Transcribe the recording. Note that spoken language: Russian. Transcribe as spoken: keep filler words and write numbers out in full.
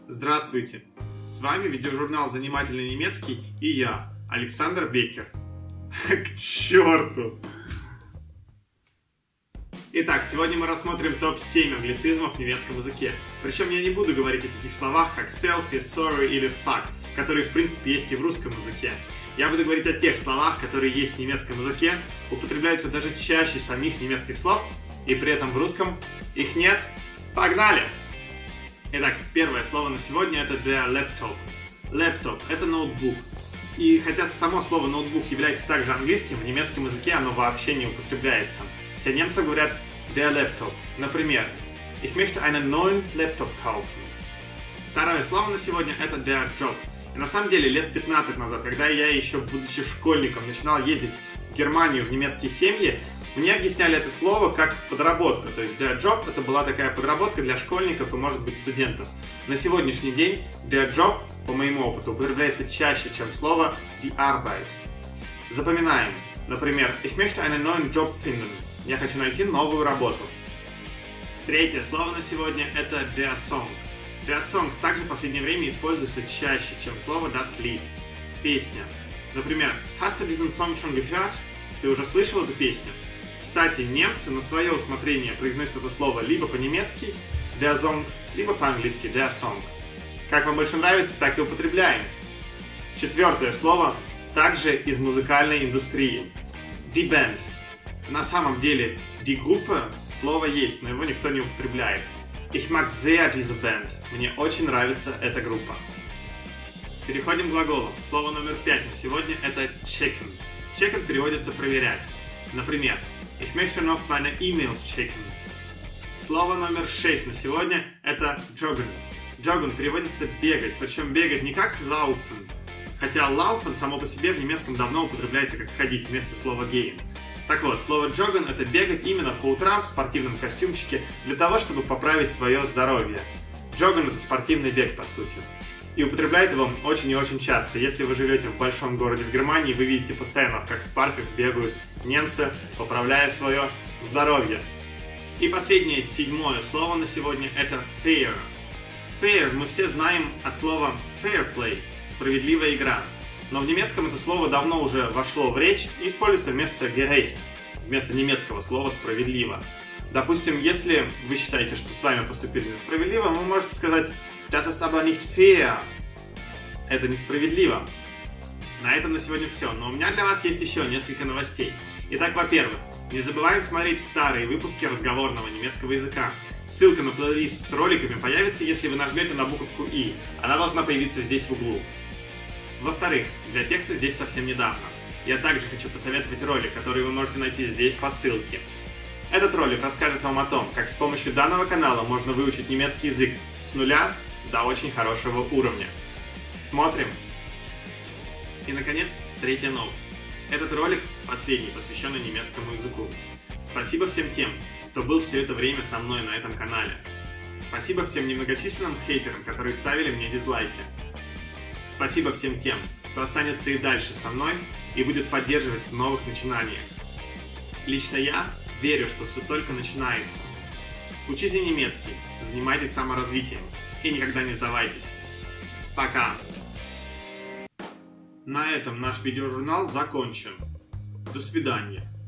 Здравствуйте! С вами видеожурнал «Занимательный немецкий» и я, Александр Беккер. К черту! Итак, сегодня мы рассмотрим топ семь англицизмов в немецком языке. Причем я не буду говорить о таких словах, как selfie, sorry или fuck, которые в принципе есть и в русском языке. Я буду говорить о тех словах, которые есть в немецком языке, употребляются даже чаще самих немецких слов, и при этом в русском их нет. Погнали! Итак, первое слово на сегодня это der Laptop. Laptop – это ноутбук. И хотя само слово ноутбук является также английским, в немецком языке оно вообще не употребляется. Все немцы говорят der Laptop. Например, ich möchte einen neuen Laptop kaufen. Второе слово на сегодня это der Job. И на самом деле лет пятнадцать назад, когда я еще, будучи школьником, начинал ездить в Германию в немецкие семьи, мне объясняли это слово как подработка. То есть der Job это была такая подработка для школьников и, может быть, студентов. На сегодняшний день der Job, по моему опыту, употребляется чаще, чем слово die Arbeit. Запоминаем. Например, ich möchte einen neuen Job finden. Я хочу найти новую работу. Третье слово на сегодня это der Song. Der Song также в последнее время используется чаще, чем слово das Lied. Песня. Например, hast du diesen Song schon gehört? Ты уже слышал эту песню? Кстати, немцы на свое усмотрение произносят это слово либо по-немецки der Song, либо по-английски der Song. Как вам больше нравится, так и употребляем. Четвертое слово также из музыкальной индустрии. Die Band. На самом деле, die Gruppe слово есть, но его никто не употребляет. Ich mag sehr diese Band. Мне очень нравится эта группа. Переходим к глаголу. Слово номер пять на сегодня это checken. Checken переводится проверять. Например, ich möchte noch meine E-Mails checken. Слово номер шесть на сегодня это joggen. Joggen переводится бегать, причем бегать не как laufen. Хотя laufen само по себе в немецком давно употребляется как ходить вместо слова gehen. Так вот, слово joggen это бегать именно по утрам в спортивном костюмчике для того, чтобы поправить свое здоровье. Joggen это спортивный бег по сути. И употребляет его очень и очень часто. Если вы живете в большом городе в Германии, вы видите постоянно, как в парках бегают немцы, поправляя свое здоровье. И последнее, седьмое слово на сегодня это fair. Fair мы все знаем от слова fair play, справедливая игра. Но в немецком это слово давно уже вошло в речь и используется вместо gerecht, вместо немецкого слова справедливо. Допустим, если вы считаете, что с вами поступили несправедливо, вы можете сказать das ist aber nicht fair. Это несправедливо. На этом на сегодня все, но у меня для вас есть еще несколько новостей. Итак, во-первых, не забываем смотреть старые выпуски разговорного немецкого языка. Ссылка на плейлист с роликами появится, если вы нажмете на буковку И. Она должна появиться здесь в углу. Во-вторых, для тех, кто здесь совсем недавно, я также хочу посоветовать ролик, который вы можете найти здесь по ссылке. Этот ролик расскажет вам о том, как с помощью данного канала можно выучить немецкий язык с нуля до очень хорошего уровня. Смотрим! И, наконец, третья новость. Этот ролик последний, посвященный немецкому языку. Спасибо всем тем, кто был все это время со мной на этом канале. Спасибо всем немногочисленным хейтерам, которые ставили мне дизлайки. Спасибо всем тем, кто останется и дальше со мной и будет поддерживать в новых начинаниях. Лично я верю, что все только начинается. Учите немецкий, занимайтесь саморазвитием и никогда не сдавайтесь. Пока! На этом наш видеожурнал закончен. До свидания.